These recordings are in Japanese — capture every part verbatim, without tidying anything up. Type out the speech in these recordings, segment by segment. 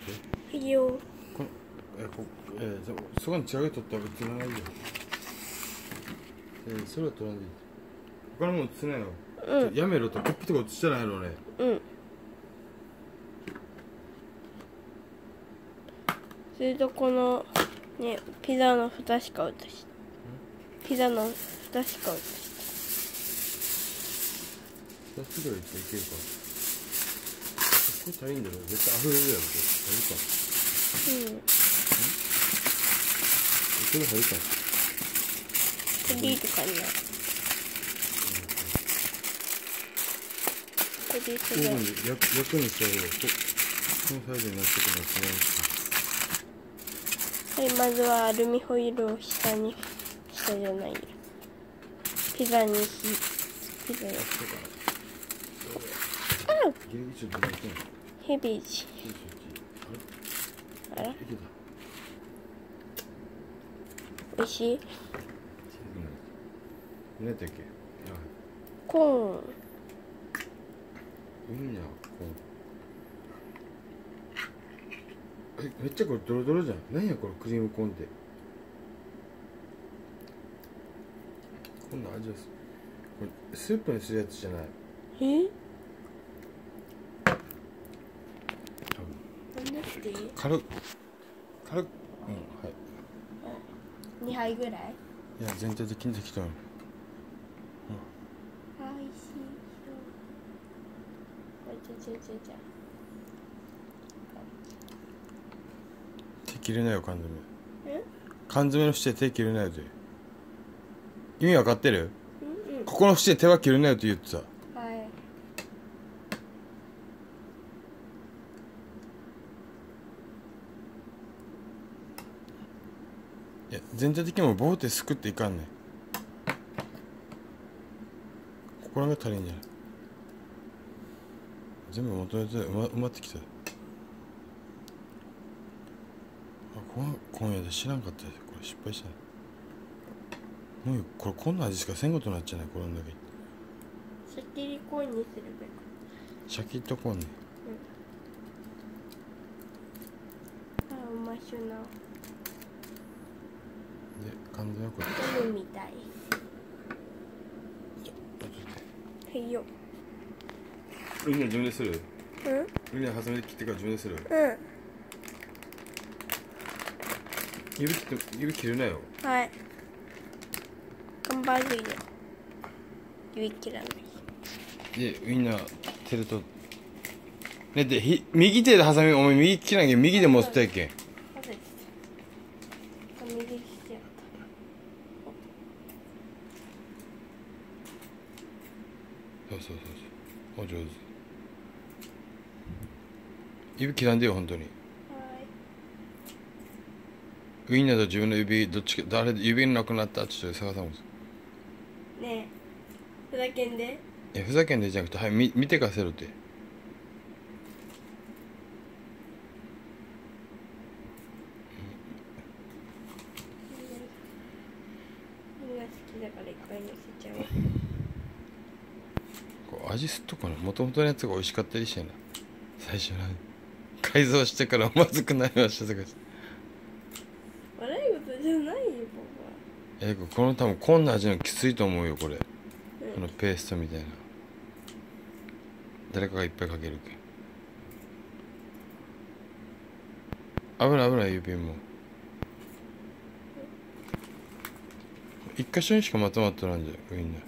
て。いいよ。 このえこえそそこに違うとったら別にないよ。えそれは取らんでいい。他のもん映せないよ。うん。やめろとコップとか映してないのね。 うん。それとこのねピザの蓋しか映しピザの蓋しか映しふたつぐらいいけるか。これ足りんだろ。絶対溢れるやろ。足るか。うん。ん？これ入るか。 これいるかな。これですね。 役にした方がこのサイズになってくるのは違うし。 はい、まずはアルミホイルを下に下じゃないよ。ピザに火ピザやってあヘビージあらおいしい何やったっけコーンいいなコーンえめっちゃこれドロドロじゃん何やこれクリームコーンってこんな味ですこれスープにするやつじゃないえなんだって軽く軽くうんはいにはいぐらいいや全体的に適当においしそうじゃじゃじゃじゃ手切れないよ缶詰え缶詰の縁で手切れないよで意味わかってる、 うんうん、 ここの縁で手は切れないよって言ってたはいいや全体的にも棒ってすくっていかんねんここらが足りんじゃない全部元々埋ま埋まってきたあこの今夜で知らんかったよこれ失敗したもうこれこんな味しかせんことになっちゃうねこれだけシャキリコーンにすればいいかシャキッとこんねうんあうましゅなで缶詰はこれジャムみたいはいよウインナー自分でするうんウインナー挟めて切ってから自分でするうん指切って指切るなよはい頑張るよ指切らないでウインナー手でとねってひ右手で挟みお前右切らんけん右で持ってたやけん右利きやったそうそうそうそうお上手指切らんでよ本当にウインナーと自分の指どっちか誰指なくなったって言って探さんもんねえふざけんでいやふざけんでじゃなくてはい見見てかせろってみんな好きだからいっぱい乗せちゃうこう味すっとかなもともとのやつが美味しかったりしてな最初の改造してからまずくなりましたとか悪いことじゃないよパえこの多分こんな味のきついと思うよこれ、 うん、 このペーストみたいな誰かがいっぱいかけるけん危ない危ない指も一箇所にしかまとまっとらんじゃんウインナー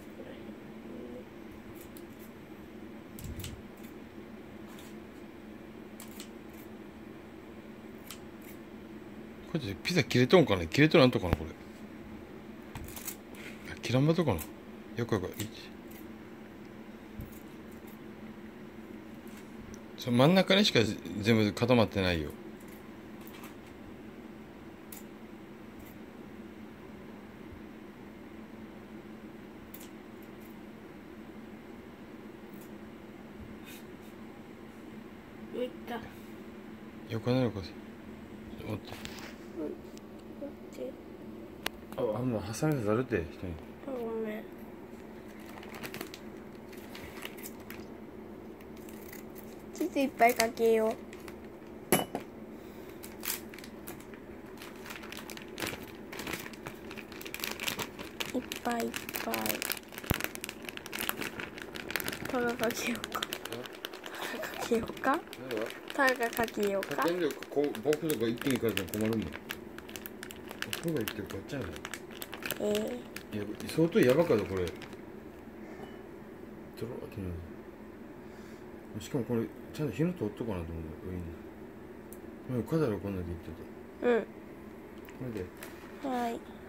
これピザ切れとんかな切れとらんとかなこれ切らんばとかなよくよくそ真ん中にしか全部固まってないよいった横なのか持ってああんまハサミ刺さるって人にごめんチーズいっぱいかけようぱいいっぱい。タガかけようか。タガかけようか。タガかけようか。 かけんでこう僕とか一気に書いても困るもん。僕が言ってるかっちゃうの。 ええー、いや相当やばかったこれ。ドローってなる。しかもこれちゃんと火の通っとかなと思う上に。カダルこんだけ言ってて。 うん。 これで。 はい。